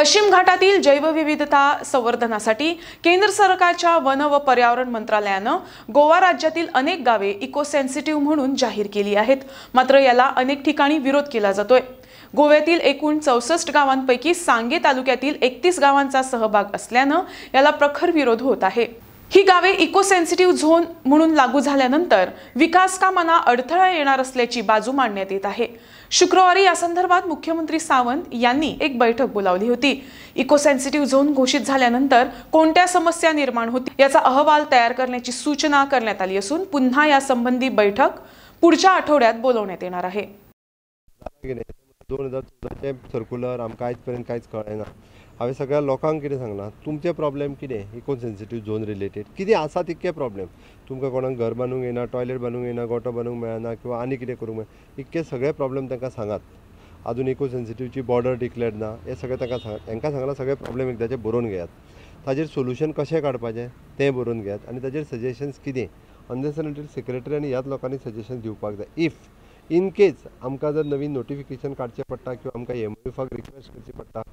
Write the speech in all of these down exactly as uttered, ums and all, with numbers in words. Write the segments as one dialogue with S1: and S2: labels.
S1: पश्चिम घाटातील जैवविविधता संवर्धनासाठी केंद्र सरकारच्या वन व पर्यावरण मंत्रालयाने गोवा राज्यातील अनेक गावे इको सेन्सिटिव्ह म्हणून जाहीर केली आहेत। मात्र याला अनेक ठिकाणी विरोध केला जातोय। गोव्यातील एकूण चौसष्ट गावांपैकी सांगे तालुक्यातील एकतीस गावांचा सहभाग असल्याने याला प्रखर विरोध होत आहे। ही गावे इको सेन्सिटिव्ह झोन म्हणून लागू झाल्यानंतर विकास कामांना अडथळा येणार असल्याची बाजू मांडण्यात येत आहे। शुक्रवारी या संदर्भात मुख्यमंत्री सावंत यांनी एक बैठक बोलावली होती। इको सेन्सिटिव्ह झोन घोषित झाल्यानंतर कोणत्या समस्या निर्माण होतील याचा अहवाल तयार करण्याची सूचना करण्यात आली असून पुन्हा या संबंधी बैठक पुढच्या आठवड्यात बोलावण्यात येणार आहे।
S2: दोन हजार चौदाचे सर्क्युलर आमकां आयज पर्यंत कांयच कळना। हांवें सगळ्या लोकांक कितें सांगलां, तुमचे प्रॉब्लेम कितें इको सेन्सिटिव्ह झोन रिलेटेड कितें आसा तितके प्रॉब्लेम। तुमकां कोणाक घर बांदूंक येना, टॉयलेट बांदूंक येना, गोठो बांदूंक मेळना किंवा आनी कितें करूंक मेळना, इतके सगळे प्रॉब्लेम तांकां सांगात। अजून इको सेन्सिटिव्हची बॉर्डर डिक्लेअर्ड ना, हे सगळें तांकां सांगात। तांकां सांगलां सगळे प्रॉब्लेम एकदाचे बरोवन घेयात, ताजेर सोल्युशन कशें काडपाचें तें बरोवन घेयात आनी ताजेर सजेशन्स कितें अंडरस्टँडेड सेक्रेटरी आनी ह्याच लोकांनी सजेशन दिवपाक जाय। इफ इन केस आमकां जर नवीन नोटिफिकेशन काडचें पडटा किंवा आमकां एमओएफाक रिक्वेस्ट करची पडटा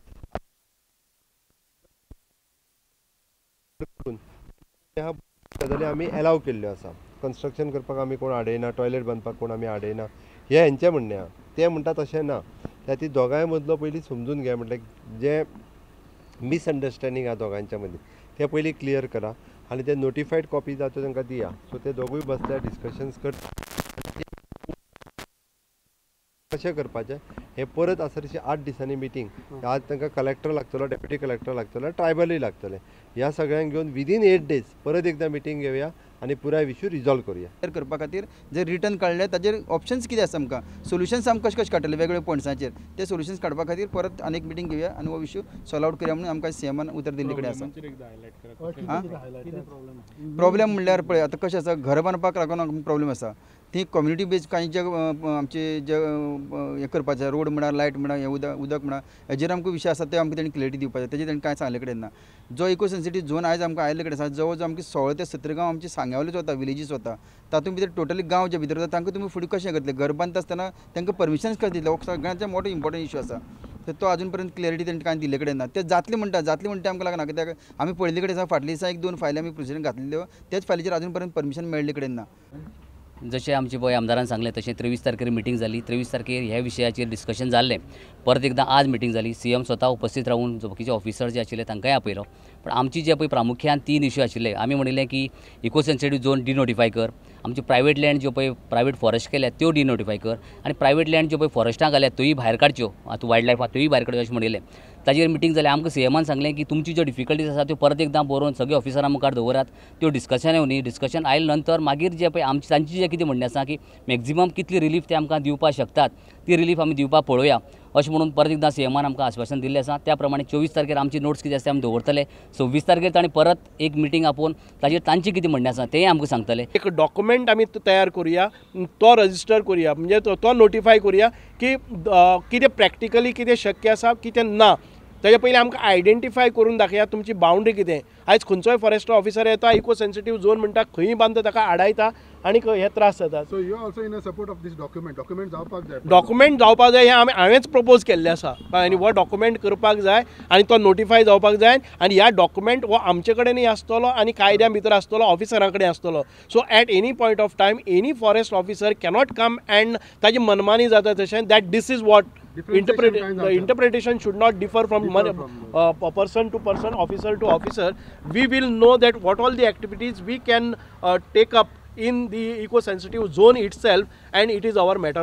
S2: ह्या गजाली आमी एलाव केल्ल्यो आसा। कन्स्ट्रक्शन करपाक आमी कोण आडयना, टॉयलेट बांदपाक कोण आमी आडयना, हे हेंचें म्हणणें आहा। ते म्हणटा तशें ना, त्या ती दोगांय मदलो पयलीं समजून घे, म्हटल्यार जे मिसअंडरस्टँडींग आहा दोगांच्या मदीं ते पयलीं क्लियर करा आनी ते नोटिफायड कॉपी जाता त्यो तांकां दिया। सो ते दोगूय बसल्यार डिस्कशन्स करता कशें करपाचें हे परत आसतलीशी आठ दिसांनी मिटींग। आज तांकां कलेक्टर लागतलो, डेप्युटी कलेक्टर लागतलो, ट्रायबलूय लागतले। ह्या सगळ्यांक घेवन विदीन एट डेज परत एकदां मिटींग घेवया आनी पुराय इश्यू रिजॉल्व करूया।
S3: करपा खातीर जे रिटर्न काडले ताजेर ऑप्शन्स कितें आसा आमकां, सोल्युशन्स आमकां कशें कशें काडटले वेगवेगळ्या पॉयंट्साचेर ते सोल्युशन्स काडपा खातीर परत आनीक मिटींग घेवया आनी हो इश्यू सॉल्व आउट करया म्हणून आमकां सीएमान उतर दिल्ले कडेन आसा। प्रॉब्लेम म्हणल्यार पळय आतां कशें आसा, घर बांदपाक लागून प्रॉब्लेम आसा ती कम्युनिटी बेज कांय जे आमचे जे हें करपाचें रोड म्हणा, लायट म्हणा, हें उदक उदक म्हणा, हेजेर आमकां विशय आसा ते आमकां तेणी क्लियरिटी दिवपाचें, तेजेर तेणी कांय सांगले कडेन ना। जो इको सेन्सिटिव्ह झोन आयज आमकां आयिल्ले कडेन आसा, जवळ जवळ आमचे सोळा ते सतरा गांव आमचे सांग्यावयलेच वता, विलेजीस वता, तातूंत भितर टोटली गांव जे भितर वता तांकां तुमी फुडें कशें करतले, घर बांदता आसतना तांकां परमिशन्स कशें दितले, हो सगळ्यांचो मोठो इम्पॉर्टंट इश्यू आसा। तर तो अजून पर्यंत क्लियरिटी तेणी कांय दिल्ले कडेन ना। ते जातले म्हणटा जातले म्हणटा आमकां लागना, कित्याक आमी पळयल्ले कडेन आसा फाटल्या दिसा एक दोन फायली आमी प्रोसिजर घातलेल्यो, तेच फायलीचेर अजून पर्यंत परमिशन मेळ्ळें कडेन ना।
S4: जशें आमचे पळय आमदारान सांगलें तशें तेवीस तारखेर मिटींग जाली, तेवीस तारखेर ह्या विशयाचेर डिस्कशन जाल्लें। परत एकदां आज मिटींग जाली, सीएम स्वता उपस्थित रावून बाकीचे ऑफिसर जे आशिल्ले तांकांय आपयलो। पण आमची जे पळय प्रामुख्यान तीन इश्यू आशिल्ले, आमी म्हणिल्लें की इको सेन्सिटिव्ह झोन डिनोटिफाय कर, आमचे प्रायवेट लँड ज्यो पळय प्रायवेट फॉरेस्ट केल्यात त्यो डिनोटिफाय कर आनी प्रायवेट लँड ज्यो पळय फॉरेस्टां घाल्यात त्योय भायर काडच्यो, आतां वायल्ड लायफ त्योय भायर काडच्यो अशें म्हणिल्लें। ताजेर मिटींग जाली, आमकां सीएमान सांगलें की तुमची ज्यो डिफिकल्टीज आसा त्यो परत एकदां बरोवन सगळे ऑफिसरां मुखार दवरात, त्यो डिस्कशन येवनी, डिस्कशन आयले नंतर मागीर जे पळय आमची तांची जें कितें म्हणणें आसा की मॅक्झिमम कितली रिलीफ ते आमकां दिवपाक शकतात ती रिलीफ आमी दिवपाक पळोवया अशें म्हणून परत एकदां सीएमान आमकां आश्वासन दिल्लें आसा। त्या प्रमाणे चोवीस तारखेर आमची नोट्स कितें आसा आमी दवरतले, सव्वीस तारखेर ताणें परत एक मिटींग आपोवन ताजेर तांची कितें म्हणणें आसा तेंय आमकां सांगतले।
S5: एक डॉक्युमेंट आमी तयार करुया, तो रजिस्टर करुया, म्हणजे तो नोटिफाय करुया की कितें प्रॅक्टिकली कितें शक्य आसा कितें ना, ताजे पयलीं आमकां आयडेंटिफाय करून दाखया तुमची बाउंड्री कितें। आयज खंयचोय फॉरेस्ट ऑफिसर येता, इको सेन्सिटिव्ह झोन म्हणटा, खंयी बांदता ताका आडायता आनी हे त्रास जातात।
S6: So you also in support of this document document जावपाक जाय
S5: डॉक्युमेंट जावपाक जाय हें आमी हांवेंच प्रपोज केल्लें आसा आनी हो डॉक्युमेंट करपाक जाय आनी तो नोटिफाय जावपाक जाय आनी ह्या डॉक्युमेंट हो आमचे कडेनय आसतलो आनी कायद्या भितर आसतलो, ऑफिसरां कडेन आसतलो। So at any point of time any forest officer cannot come and ताजी मनमानी जाता तशें that this is what Interpret, the interpretation should not differ from, differ one, from uh, person to person, officer to officer. We will know that what all the activities we can uh, take up in the eco sensitive zone itself, and it is our matter.